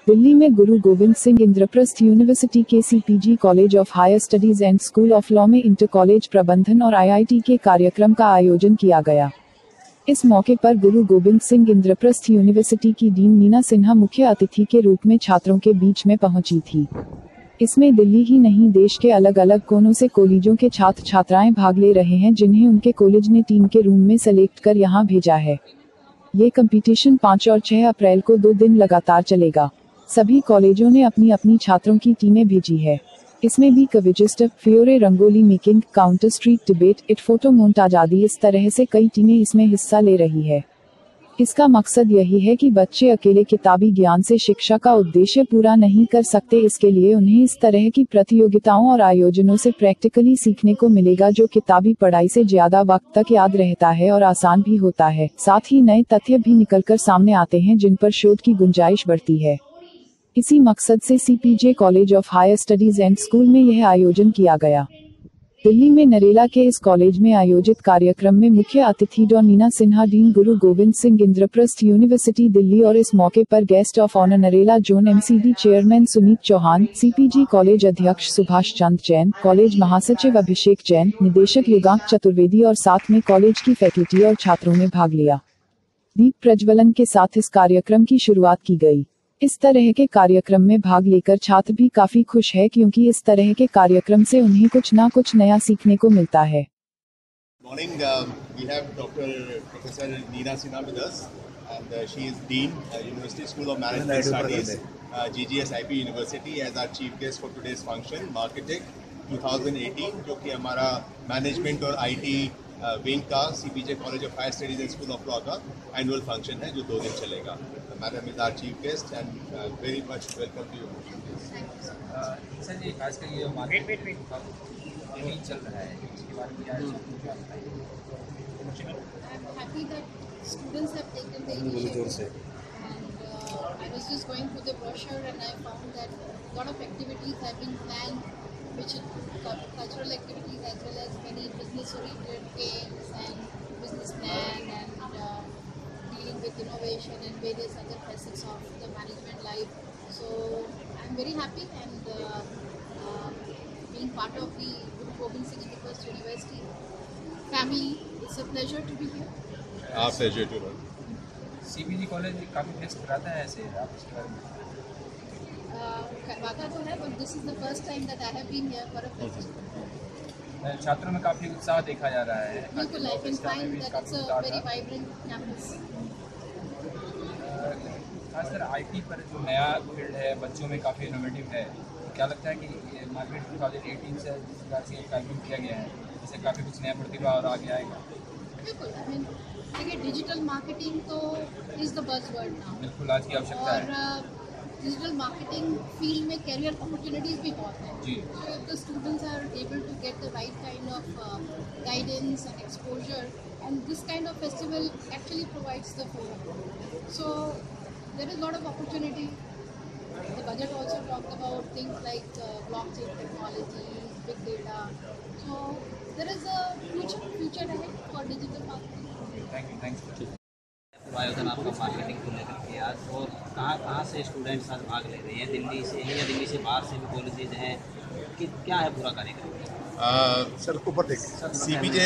दिल्ली में गुरु गोविंद सिंह इंद्रप्रस्थ यूनिवर्सिटी के CPG college of higher studies and school of law में inter college प्रबंधन और आईआईटी के कार्यक्रम का आयोजन किया गया। इस मौके पर गुरु गोविंद सिंह इंद्रप्रस्थ यूनिवर्सिटी की डीन मीना सिन्हा मुख्य अतिथि के रूप में छात्रों के बीच में पहुंची थी। इसमें दिल्ली ही नहीं देश के अलग अलग कोनों से कॉलेजों के छात्र छात्राएं भाग ले रहे हैं, जिन्हें उनके कॉलेज ने टीम के रूम में सेलेक्ट कर यहां भेजा है। ये कंपटीशन 5 और 6 अप्रैल को 2 दिन लगातार चलेगा। सभी कॉलेजों ने अपनी अपनी छात्रों की टीमें भेजी है। इसमें भी क्विज़, फ्योरे, rangoli making, counter street debate, it photo montage आदि इस तरह से कई टीमें इसमें हिस्सा ले रही है। इसका मकसद यही है कि बच्चे अकेले किताबी ज्ञान से शिक्षा का उद्देश्य पूरा नहीं कर सकते। इसके लिए उन्हें इस तरह की प्रतियोगिताओं और आयोजनों से प्रैक्टिकली सीखने को मिलेगा, जो किताबी पढ़ाई से ज्यादा वक्त तक याद रहता है और आसान भी होता है। साथ ही नए तथ्य भी निकलकर सामने आते हैं, जिन पर शोध की गुंजाइश बढ़ती है। इसी मकसद से CPJ college of higher studies and school में यह आयोजन किया गया। दिल्ली में नरेला के इस कॉलेज में आयोजित कार्यक्रम में मुख्य अतिथि डॉ मीना सिन्हा, डीन गुरु गोविंद सिंह इंद्रप्रस्थ यूनिवर्सिटी दिल्ली, और इस मौके पर guest of honour Narela zone MCD chairman Sunit Chauhan, CPG college अध्यक्ष सुभाष चंद्र जैन, कॉलेज महासचिव अभिषेक जैन, निदेशक युगांक चतुर्वेदी और साथ में कॉलेज की फैकल्टी और छात्रों ने भाग लिया। दीप प्रज्वलन के साथ इस कार्यक्रम की शुरुआत की गई। इस तरह के कार्यक्रम में भाग लेकर छात्र भी काफी खुश है, क्योंकि इस तरह के कार्यक्रम से उन्हें कुछ ना कुछ नया सीखने को मिलता है। Morning, we have Professor Meena Sinha with us, and she is Dean, University School of Management Studies, GGS IP University, as our chief guest for today's function, Marketing 2018, जो कि हमारा मैनेजमेंट और IT विंग का CPJ college of higher studies and school of law का annual function है, जो 2 दिन चलेगा। Madam is our chief guest and very much welcome to you. Sir जी, खासकर ये मार्केट में चल रहा है, इसके बारे में क्या बताइए। I am happy that students have taken the initiative, and I was just going through the brochure and I found that a lot of activities have been planned, which cultural activities as well as many business-oriented games and business plan and dealing with innovation and various other facets of the management life. So I'm very happy, and being part of the Guru Gobind Singh University family, it's a pleasure to be here. Our pleasure to know. CPG college काफ़ी fest कराता है ऐसे, आप इसके बारे में करवाता तो है, but this is the first time that I have been here for a festival. छात्रों में काफ़ी उत्साह देखा जा रहा है। बिल्कुल, I can find that it's a very vibrant campus. खासकर आईटी पर जो नया फील्ड है, बच्चों में काफ़ी इनोवेटिव है। क्या लगता है कि मार्केट 2018 से जिस प्रकार से कार्यक्रम किया गया है, इससे काफ़ी कुछ नया प्रतिभा और आगे आएगा? बिल्कुल, I mean, देखिए, डिजिटल मार्केटिंग तो इज़ द बज़वर्ड नाउ। बिल्कुल, आज की आवश्यकता है। और डिजिटल मार्केटिंग फील्ड में कैरियर अपॉर्चुनिटीज़ भी बहुत हैं। जी। So if the students are able to get the right kind of guidance and exposure, and this kind of festival actually provides the forum. So there is a lot of opportunity. The budget also talked about things like blockchain technology, big data. So there is a future ahead for digital marketing. Thank you. आयोजन आपका marketing को लेकर के आज, और कहाँ से students आज भाग ले रहे हैं? दिल्ली से हैं या दिल्ली से बाहर से भी कॉलेजेज हैं कि क्या है पूरा कार्यक्रम? सर ऊपर देखिए, CPJ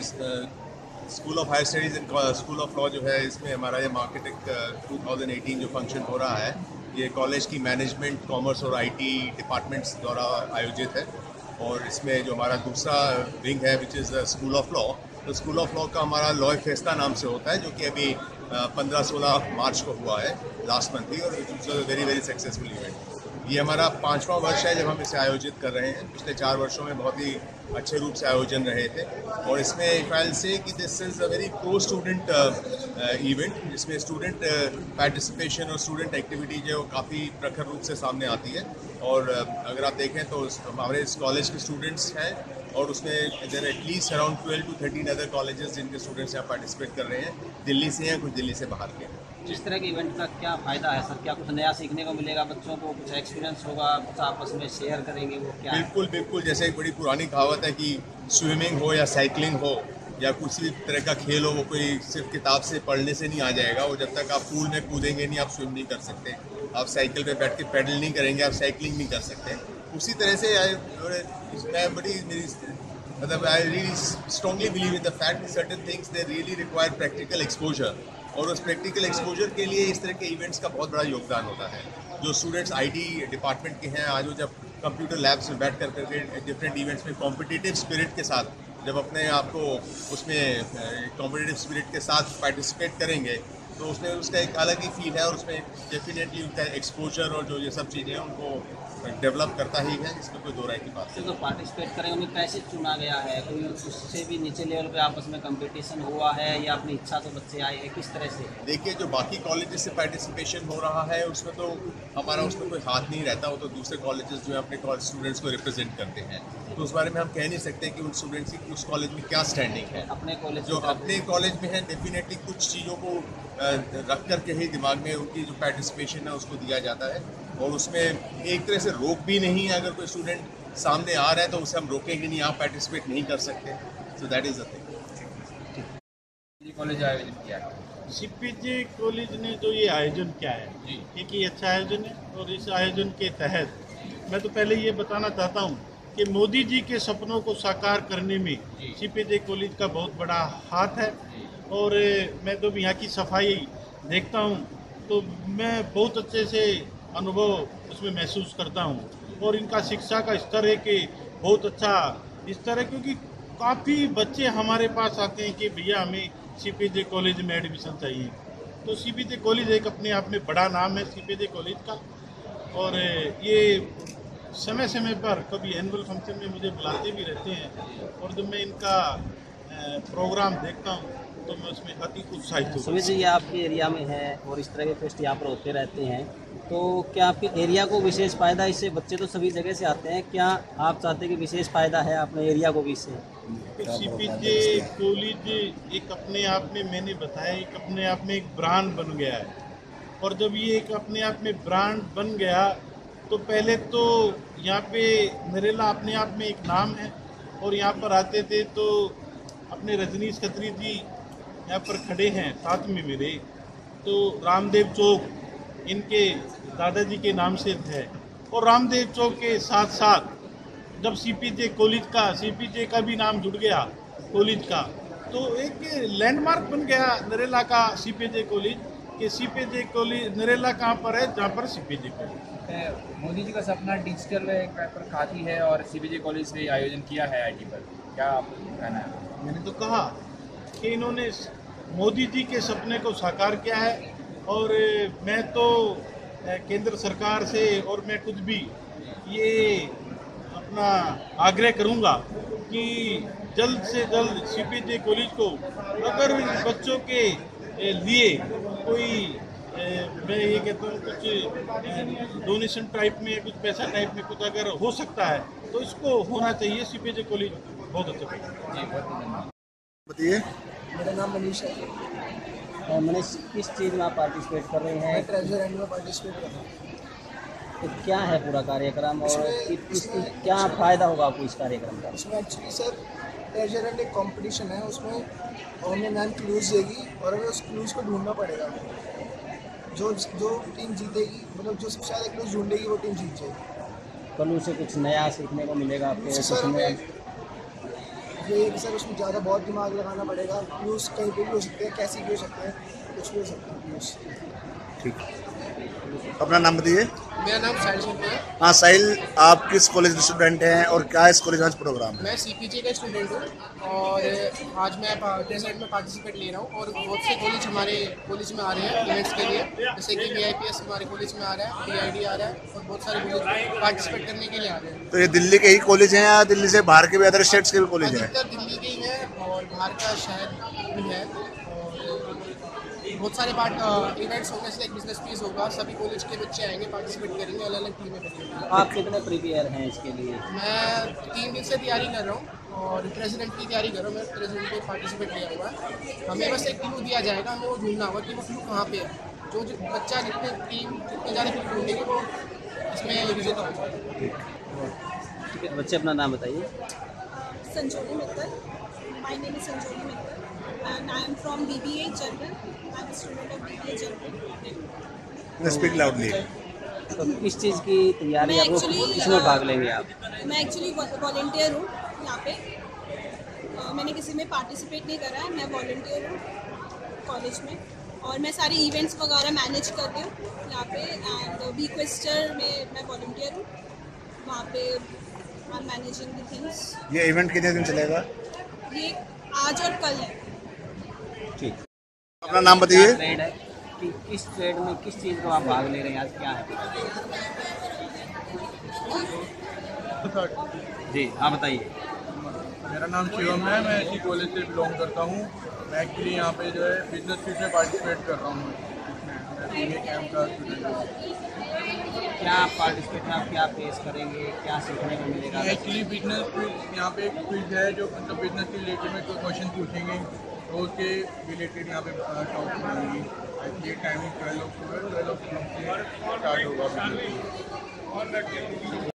school of higher studies and school of law जो है, इसमें हमारा ये मार्केटिंग 2018 जो फंक्शन हो रहा है, ये कॉलेज की मैनेजमेंट, कॉमर्स और आईटी डिपार्टमेंट्स द्वारा आयोजित है। और इसमें जो हमारा दूसरा विंग है, which is school of law, तो स्कूल ऑफ लॉ का हमारा लॉ फेस्टा नाम से होता है, जो कि अभी 15-16 मार्च को हुआ है, लास्ट मंथ ही, और it's a very very successful event. ये हमारा 5वां वर्ष है जब हम इसे आयोजित कर रहे हैं। पिछले 4 वर्षों में बहुत ही अच्छे रूप से आयोजन रहे थे, और इसमें ट्रायल से कि this is a very pro student event, जिसमें स्टूडेंट पार्टिसिपेशन और स्टूडेंट एक्टिविटी जो काफ़ी प्रखर रूप से सामने आती है। और अगर आप देखें तो हमारे इस कॉलेज के स्टूडेंट्स हैं, और उसमें there at least around 12 to 13 other colleges जिनके स्टूडेंट्स यहाँ पार्टिसिपेट कर रहे हैं, दिल्ली से हैं, कुछ दिल्ली से बाहर के हैं। इस तरह के इवेंट का क्या फ़ायदा है सर? क्या कुछ नया सीखने को मिलेगा बच्चों को? कुछ एक्सपीरियंस होगा, कुछ आपस में शेयर करेंगे, वो क्या? बिल्कुल बिल्कुल, जैसे एक बड़ी पुरानी कहावत है कि स्विमिंग हो या साइकिलिंग हो या किसी तरह का खेल हो, वो कोई सिर्फ किताब से पढ़ने से नहीं आ जाएगा। वो जब तक आप पूल में कूदेंगे नहीं, आप स्विम नहीं कर सकते। आप साइकिल पे बैठ के पैडल नहीं करेंगे, आप साइकिलिंग नहीं कर सकते। उसी तरह से मैं बड़ी मेरी मतलब I really strongly believe in the fact certain things they really require practical exposure, और उस प्रैक्टिकल एक्सपोजर के लिए इस तरह के इवेंट्स का बहुत बड़ा योगदान होता है। जो स्टूडेंट्स आईटी डिपार्टमेंट के हैं, आज वो जब कंप्यूटर लैब्स में बैठ करके डिफरेंट इवेंट्स में कॉम्पिटिटिव स्पिरिट के साथ जब अपने आप को उसमें कॉम्पिटिटिव स्पिरिट के साथ पार्टिसिपेट करेंगे तो उसमें उसका एक अलग ही फील है, और उसमें डेफिनेटली उनका एक्सपोजर और जो ये सब चीज़ें हैं उनको डेवलप करता ही है, इसमें कोई दो राय की बात नहीं। तो पार्टिसिपेट करेंगे उन्हें कैसे चुना गया है? कोई उससे भी नीचे लेवल पे आपस में कंपटीशन हुआ है या अपनी इच्छा से बच्चे आए हैं, किस तरह से? देखिए, जो बाकी कॉलेजेस से पार्टिसिपेशन हो रहा है उसमें तो हमारा उसमें कोई हाथ नहीं रहता, वो तो दूसरे कॉलेजेस जो है अपने स्टूडेंट्स को रिप्रेजेंट करते हैं, तो उस बारे में हम कह नहीं सकते कि उन स्टूडेंट्स की उस कॉलेज में क्या स्टैंडिंग है। अपने कॉलेज जो अपने कॉलेज में है डेफिनेटली कुछ चीज़ों को रख करके ही दिमाग में उनकी जो पार्टिसिपेशन है उसको दिया जाता है, और उसमें एक तरह से रोक भी नहीं है। अगर कोई स्टूडेंट सामने आ रहा है तो उसे हम रोकेंगे नहीं, आप पार्टिसिपेट नहीं कर सकते। So that is the thing. College आयोजन किया है सीपीजे कॉलेज ने जो ये आयोजन किया है एक ही अच्छा आयोजन है, और इस आयोजन के तहत मैं तो पहले ये बताना चाहता हूँ कि मोदी जी के सपनों को साकार करने में सीपीजे कॉलेज का बहुत बड़ा हाथ है। और मैं तो यहाँ की सफाई देखता हूँ तो मैं बहुत अच्छे से अनुभव उसमें महसूस करता हूँ, और इनका शिक्षा का स्तर है कि बहुत अच्छा स्तर है, क्योंकि काफ़ी बच्चे हमारे पास आते हैं कि भैया हमें सीपीजे कॉलेज में एडमिशन चाहिए। तो सीपीजे कॉलेज एक अपने आप में बड़ा नाम है सीपीजे कॉलेज का, और ये समय समय पर कभी एनुअल फंक्शन में मुझे बुलाते भी रहते हैं, और जब मैं इनका प्रोग्राम देखता हूँ तो मैं उसमें अति उत्साहित हूँ। सुमित जी, ये आपके एरिया में है और इस तरह के फेस्ट यहाँ पर होते रहते हैं, तो क्या आपके एरिया को विशेष फ़ायदा इससे? बच्चे तो सभी जगह से आते हैं, क्या आप चाहते हैं कि विशेष फ़ायदा है अपने एरिया को भी इससे? सीपीजे कॉलेज एक अपने आप में, मैंने बताया, एक अपने आप में एक ब्रांड बन गया है, और जब ये एक अपने आप में ब्रांड बन गया तो पहले तो यहाँ पे नरेला अपने आप में एक नाम है, और यहाँ पर आते थे तो अपने रजनीश खत्री जी यहाँ पर खड़े हैं साथ में मेरे, तो रामदेव चौक इनके दादाजी के नाम से है, और रामदेव चौक के साथ साथ जब सीपीजे का भी नाम जुड़ गया कॉलेज का, तो एक लैंडमार्क बन गया नरेला का सीपीजे कॉलेज, कि सीपीजे कॉलेज नरेला कहाँ पर है, जहाँ पर सीपीजे कॉलेज। मोदी जी का सपना डिजिटल पर काफ़ी है, और सीपीजे कॉलेज ने आयोजन किया है आईटी पर, क्या आप कहना है? मैंने तो कहा कि इन्होंने मोदी जी के सपने को साकार किया है, और मैं तो केंद्र सरकार से और मैं खुद भी ये अपना आग्रह करूंगा कि जल्द से जल्द सीपीजे कॉलेज को अगर बच्चों के लिए कोई मैं ये कहता हूँ कुछ डोनेशन टाइप में, कुछ पैसा टाइप में कुछ अगर हो सकता है तो इसको होना चाहिए। सीपीजे कॉलेज बहुत अच्छा बताइए। मेरा नाम मनीष है। मनीष, किस चीज़ में आप पार्टिसिपेट कर रहे हैं? मैं ट्रेजर हंट में पार्टिसिपेट कर रहा हूँ। तो क्या है पूरा कार्यक्रम और क्या फ़ायदा होगा आपको इस कार्यक्रम का? इसमें एक्चुअली सर ट्रेजर हंट एक कंपटीशन है, उसमें हमें मैम क्लूज़ देगी और हमें उस क्लूज़ को ढूंढना पड़ेगा। जो टीम जीतेगी, मतलब जो सबसे ज़्यादा क्लूज़ ढूंढेगी वो टीम जीत जाएगी। क्लू से कुछ नया सीखने को मिलेगा आपको? सर ये कि सर उसमें ज़्यादा बहुत दिमाग लगाना पड़ेगा। क्लूज़ कहीं पे भी हो सकते हैं, कैसे भी हो सकते हैं, कुछ भी हो सकता है क्लूज़। ठीक, अपना नाम बताइए। मेरा नाम साहिल शर्मा है। हाँ साहिल, आप किस कॉलेज के स्टूडेंट हैं और क्या इस कॉलेज में प्रोग्राम है? मैं सीपीजे का स्टूडेंट हूँ और आज मैं ट्रेजर में पार्टिसिपेट ले रहा हूँ, और बहुत से कॉलेज हमारे कॉलेज में आ रहे हैं इवेंट्स के लिए, जैसे कि VIPS हमारे कॉलेज में आ रहा है, DID आ रहा है, और बहुत सारे कॉलेज पार्टिसिपेट करने के लिए आ रहे हैं। तो ये दिल्ली के ही कॉलेज हैं या दिल्ली से बाहर के भी अदर स्टेट्स के भी कॉलेज हैं? अधिकतर दिल्ली के ही हैं और बाहर का शहर भी है, और बहुत सारे इवेंट्स होंगे, इसलिए एक बिजनेस पीस होगा, सभी कॉलेज के बच्चे आएंगे, पार्टिसिपेट करेंगे, अलग अलग टीमें बनेंगी। आप कितने प्रिपेयर हैं इसके लिए? मैं 3 दिन से तैयारी कर रहा हूँ और प्रेसिडेंट की तैयारी कर रहा हूँ। मैं प्रेसिडेंट को पार्टिसिपेट किया हुआ है। हमें बस एक क्लू दिया जाएगा, हमें वो ढूंढना होगा कि वो क्लू कहाँ पे है। जो बच्चा जितने ज़्यादा क्लू ढूंढेंगे वो इसमें विजेता हो जाएगा। बच्चे अपना नाम बताइए। Sanjoli Mittal. My name is Sanjoli Mittal and I am from BBA General. I am a student of BBA General. Speak loudly. तो किस चीज़ की तैयारी मैं है, वो actually, किसमें भाग लेंगे आप? मैं एक्चुअली वॉल्टियर हूँ यहाँ पे। मैंने किसी में पार्टिसिपेट नहीं करा है, मैं वॉल्टियर हूँ कॉलेज में, और मैं सारे इवेंट्स वगैरह मैनेज कर रही हूँ यहाँ पे। एंड बीक्वेस्टर में मैं वॉल्टियर हूँ, वहाँ पे I am managing the things. ये इवेंट कितने दिन चलेगा? ये आज और कल है। ठीक। अपना नाम बताइए। ट्रेड है कि किस ट्रेड में किस चीज़ को आप भाग ले रहे हैं, आज क्या है? जी हाँ बताइए। मेरा नाम शिवम है, मैं इसी कॉलेज से बिलोंग करता हूँ। मैं एक्चुअली यहाँ पे जो है बिजनेस फील्ड में पार्टिसिपेट कर रहा हूँ। मैं पूरे कैंप का स्टूडेंट हूँ। क्या आप पार्टिसिपेट में आप क्या फेस करेंगे, क्या सीखने को मिलेगा? एक्चुअली बिजनेस फील्ड यहाँ पे एक फील्ड है जो मतलब बिजनेस के रिलेटेड में कोई क्वेश्चन पूछेंगे तो उसके रिलेटेड यहाँ पे टॉप करेंगी। एक्चुअली टाइमिंग 12 से स्टार्ट होगा।